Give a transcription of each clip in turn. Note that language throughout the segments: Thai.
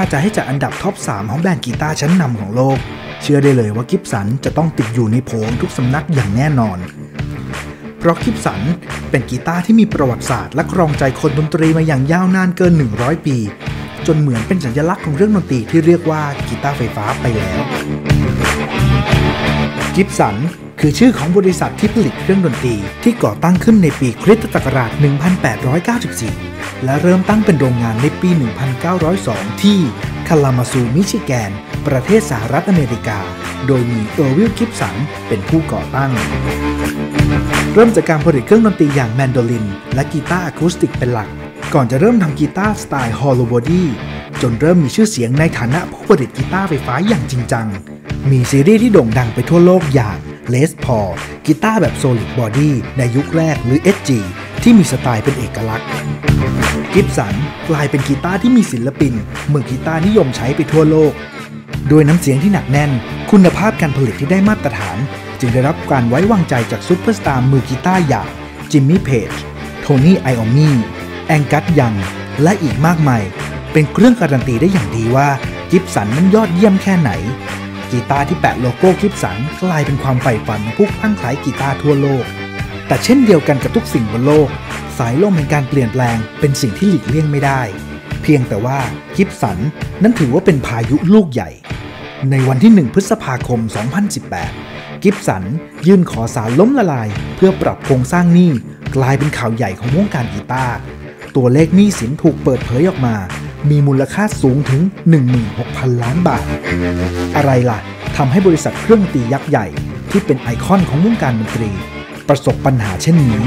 จะให้จัดอันดับท็อป 3 ของแบรนด์กีตาร์ชั้นนำของโลกเชื่อได้เลยว่ากิฟสันจะต้องติดอยู่ในโผทุกสำนักอย่างแน่นอนเพราะกิฟสันเป็นกีตาร์ที่มีประวัติศาสตร์และครองใจคนดนตรีมาอย่างยาวนานเกิน100 ปีจนเหมือนเป็นสัญลักษณ์ของเรื่องดนตรีที่เรียกว่ากีตาร์ไฟฟ้าไปแล้วกิฟสันคือชื่อของบริษัทที่ผลิตเครื่องดนตรีที่ก่อตั้งขึ้นในปีคริสตศักราช 1894 และเริ่มตั้งเป็นโรงงานในปี 1902 ที่คาลามาซูมิชิแกนประเทศสหรัฐอเมริกาโดยมีเออร์วิล กิฟสันเป็นผู้ก่อตั้งเริ่มจากการผลิตเครื่องดนตรีอย่างแมนโดลินและกีตาร์อะคูสติกเป็นหลักก่อนจะเริ่มทำกีตาร์สไตล์ฮอลโลบอดี้จนเริ่มมีชื่อเสียงในฐานะผู้ผลิตกีตาร์ไฟฟ้าอย่างจริงจังมีซีรีส์ที่โด่งดังไปทั่วโลกอย่างเลสพอลกีตาร์แบบโซลิดบอดี้ในยุคแรกหรือ SG ที่มีสไตล์เป็นเอกลักษณ์กิฟสันกลายเป็นกีตาร์ที่มีศิลปินมือกีตาร์นิยมใช้ไปทั่วโลกโดยน้ำเสียงที่หนักแน่นคุณภาพการผลิตที่ได้มาตรฐานจึงได้รับการไว้วางใจจากซุปเปอร์สตาร์มือกีตาร์อย่างจิมมี่เพจโทนี่ไอออมมี่แองกัสยังและอีกมากมายเป็นเครื่องการันตีได้อย่างดีว่ากิฟสันนั้นยอดเยี่ยมแค่ไหนกีตาร์ที่แปะโลโก้กิฟสันกลายเป็นความใฝ่ฝันของผู้คลั่งไคล้กีตาร์ทั่วโลกแต่เช่นเดียวกันกับทุกสิ่งบนโลกสายลมแห่งการเปลี่ยนแปลงเป็นสิ่งที่หลีกเลี่ยงไม่ได้เพียงแต่ว่ากิฟสันนั้นถือว่าเป็นพายุลูกใหญ่ในวันที่ 1 พฤษภาคม 2018 กิฟสันยื่นขอศาลล้มละลายเพื่อปรับโครงสร้างหนี้กลายเป็นข่าวใหญ่ของวงการกีตาร์ตัวเลขหนี้สินถูกเปิดเผยออกมามีมูลค่าสูงถึง 16,000 ล้านบาทอะไรล่ะทำให้บริษัทเครื่องดนตรียักษ์ใหญ่ที่เป็นไอคอนของวงการดนตรีประสบปัญหาเช่นนี้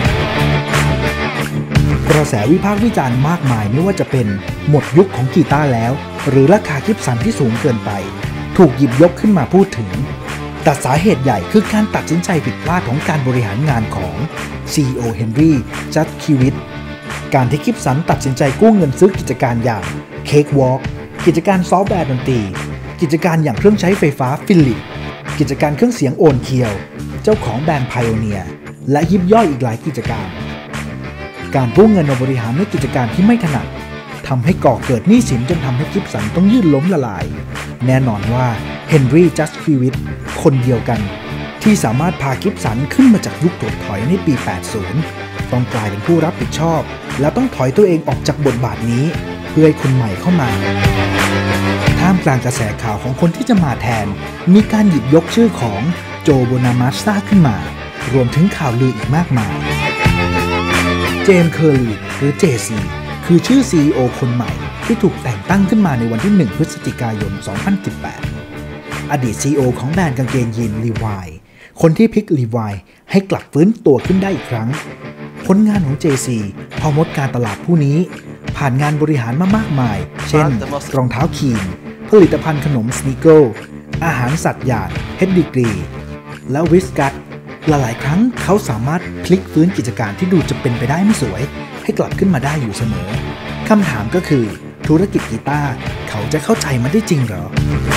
กระแสวิพากษ์วิจารณ์มากมายไม่ว่าจะเป็นหมดยุคของกีตาร์แล้วหรือราคากิฟสันที่สูงเกินไปถูกหยิบยกขึ้นมาพูดถึงแต่สาเหตุใหญ่คือการตัดสินใจผิดพลาดของการบริหารงานของ CEO เฮนรี่ จัสคิวิตการที่กิฟสันตัดสินใจกู้เงินซื้อกิจการอย่าง Cakewalk กิจการซอฟต์แวร์ดนตรีกิจการอย่างเครื่องใช้ไฟฟ้าฟิลิปกิจการเครื่องเสียงโอนเคียวเจ้าของแบรนด์ไพโอเนียร์และยิบย่อยอีกหลายกิจการการกู้เงินมาบริหารในกิจการที่ไม่ถนัดทำให้ก่อเกิดหนี้สินจนทำให้กิฟสันต้องยื่นล้มละลายแน่นอนว่าเฮนรี่ จัสคิวิตคนเดียวกันที่สามารถพากิฟสันขึ้นมาจากยุคถดถอยในปี 80 ต้องกลายเป็นผู้รับผิดชอบและต้องถอยตัวเองออกจากบทบาทนี้เพื่อให้คนใหม่เข้ามาท่ามกลางกระแสข่าวของคนที่จะมาแทนมีการหยิบยกชื่อของโจ โบนามัสซาขึ้นมารวมถึงข่าวลืออีกมากมายเจมส์ เคอร์ลีหรือ JC คือชื่อ CEO คนใหม่ที่ถูกแต่งตั้งขึ้นมาในวันที่ 1 พฤศจิกายน 2018 อดีต CEO ของแบรนด์กางเกงยีนลีวายคนที่พลิกลีวายให้กลับฟื้นตัวขึ้นได้อีกครั้งผลงานของ JC พอมดการตลาดผู้นี้ผ่านงานบริหารมามากมายเช่นรองเท้าคีนผลิตภัณฑ์ขนมสนีเกิลอาหารสัตว์อย่างเฮดดิกรีและวิสกัสหลายๆครั้งเขาสามารถพลิกฟื้นกิจการที่ดูจะเป็นไปได้ไม่สวยให้กลับขึ้นมาได้อยู่เสมอคำถามก็คือธุรกิจกีตาร์เขาจะเข้าใจมันได้จริงเหรอ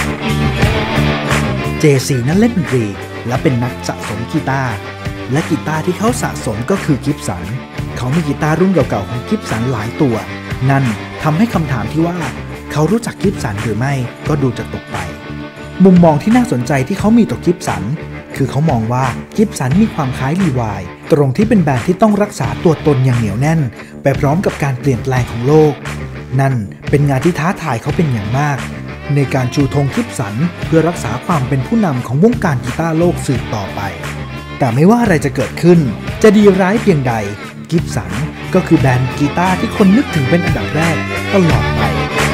JC นั้นเล่นดนตรีและเป็นนักสะสมกีตาร์และกีตาร์ที่เขาสะสมก็คือกิฟสันเขามีกีตาร์รุ่นเก่าๆของกิฟสันหลายตัวนั่นทำให้คำถามที่ว่าเขารู้จักกิฟสันหรือไม่ก็ดูจะตกไปมุมมองที่น่าสนใจที่เขามีต่อกิฟสันคือเขามองว่ากิฟสันมีความคล้ายลีวายตรงที่เป็นแบรนด์ที่ต้องรักษาตัวตนอย่างเหนียวแน่นไปพร้อมกับการเปลี่ยนแปลงของโลกนั่นเป็นงานที่ท้าทายเขาเป็นอย่างมากในการชูธงกิฟสันเพื่อรักษาความเป็นผู้นำของวงการกีตาร์โลกสืบต่อไปแต่ไม่ว่าอะไรจะเกิดขึ้นจะดีร้ายเพียงใดกิฟสันก็คือแบรนด์กีตาร์ที่คนนึกถึงเป็นอันดับแรกตลอดไป